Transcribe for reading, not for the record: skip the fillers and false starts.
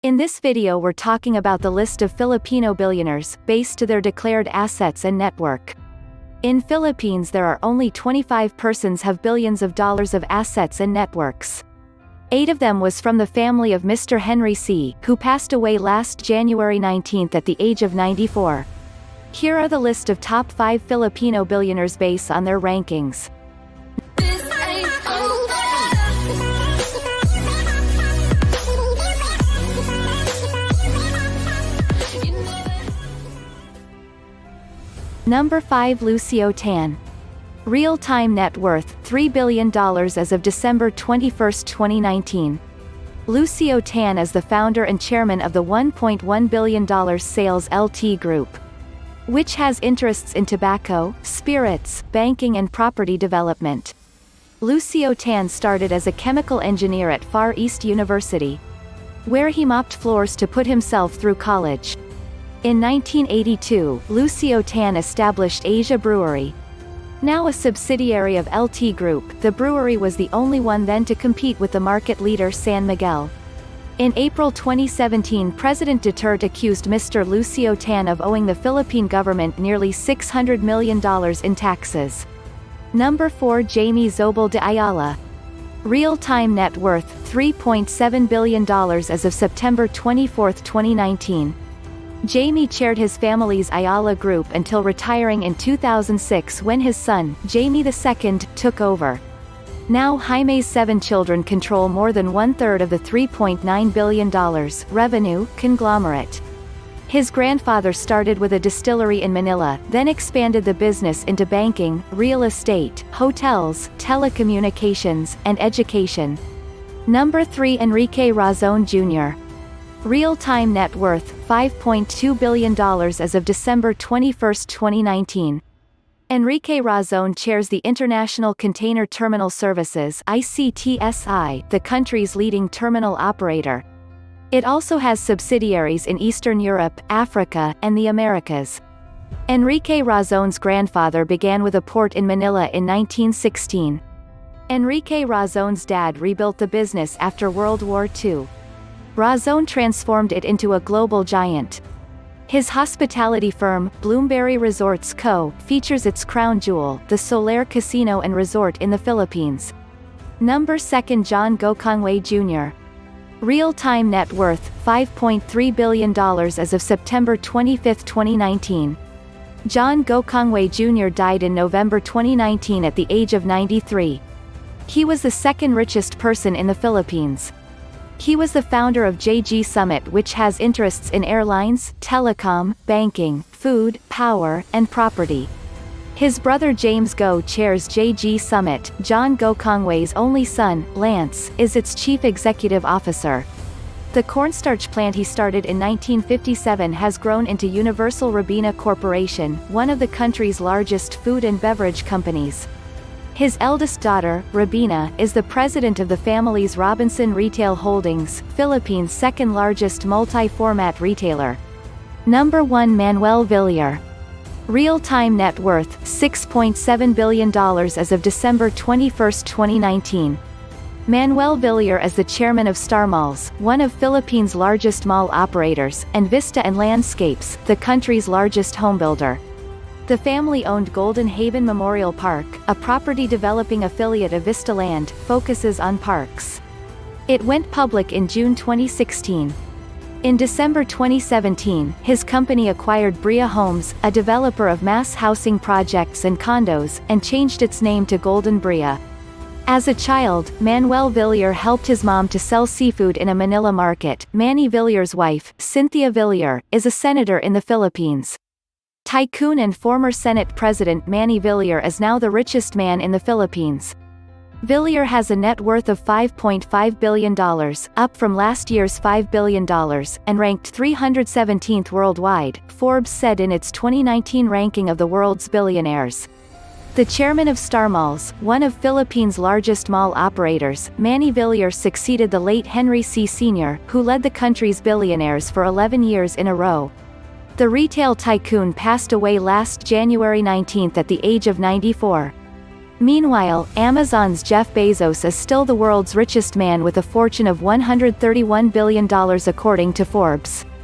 In this video we're talking about the list of Filipino billionaires, based to their declared assets and network. In Philippines there are only 25 persons have billions of dollars of assets and networks. 8 of them was from the family of Mr. Henry C., who passed away last January 19 at the age of 94. Here are the list of top 5 Filipino billionaires based on their rankings. Number 5, Lucio Tan. Real-time net worth, $3 billion as of December 21, 2019. Lucio Tan is the founder and chairman of the $1.1 billion Sales LT Group, which has interests in tobacco, spirits, banking and property development. Lucio Tan started as a chemical engineer at Far East University, where he mopped floors to put himself through college. In 1982, Lucio Tan established Asia Brewery. Now a subsidiary of LT Group, the brewery was the only one then to compete with the market leader San Miguel. In April 2017, President Duterte accused Mr. Lucio Tan of owing the Philippine government nearly $600 million in taxes. Number 4, Jaime Zobel de Ayala. Real-time net worth, $3.7 billion as of September 24, 2019. Jaime chaired his family's Ayala Group until retiring in 2006 when his son, Jaime II, took over. Now Jaime's 7 children control more than one-third of the $3.9 billion revenue conglomerate. His grandfather started with a distillery in Manila, then expanded the business into banking, real estate, hotels, telecommunications, and education. Number 3, Enrique Razon Jr. Real-time net worth, $5.2 billion as of December 21, 2019. Enrique Razon chairs the International Container Terminal Services (ICTSI), the country's leading terminal operator. It also has subsidiaries in Eastern Europe, Africa, and the Americas. Enrique Razon's grandfather began with a port in Manila in 1916. Enrique Razon's dad rebuilt the business after World War II. Razon transformed it into a global giant. His hospitality firm, Bloomberry Resorts Co., features its crown jewel, the Solaire Casino and Resort in the Philippines. Number 2, John Gokongwei Jr. Real-time net worth, $5.3 billion as of September 25, 2019. John Gokongwei Jr. died in November 2019 at the age of 93. He was the second richest person in the Philippines. He was the founder of JG Summit, which has interests in airlines, telecom, banking, food, power, and property. His brother James Go chairs JG Summit. John Gokongwei's only son, Lance, is its chief executive officer. The cornstarch plant he started in 1957 has grown into Universal Robina Corporation, one of the country's largest food and beverage companies. His eldest daughter, Robina, is the president of the family's Robinson Retail Holdings, Philippines' second-largest multi-format retailer. Number 1, Manuel Villar. Real-time net worth, $6.7 billion as of December 21, 2019. Manuel Villar is the chairman of Star Malls, one of Philippines' largest mall operators, and Vista and Landscapes, the country's largest homebuilder. The family-owned Golden Haven Memorial Park, a property developing affiliate of Vistaland, focuses on parks. It went public in June 2016. In December 2017, his company acquired Bria Homes, a developer of mass housing projects and condos, and changed its name to Golden Bria. As a child, Manuel Villar helped his mom to sell seafood in a Manila market. Manny Villar's wife, Cynthia Villar, is a senator in the Philippines. Tycoon and former Senate President Manny Villar is now the richest man in the Philippines. Villar has a net worth of $5.5 billion, up from last year's $5 billion, and ranked 317th worldwide, Forbes said in its 2019 ranking of the world's billionaires. The chairman of Star Malls, one of Philippines' largest mall operators, Manny Villar succeeded the late Henry C. Sr., who led the country's billionaires for 11 years in a row. The retail tycoon passed away last January 19 at the age of 94. Meanwhile, Amazon's Jeff Bezos is still the world's richest man with a fortune of $131 billion according to Forbes.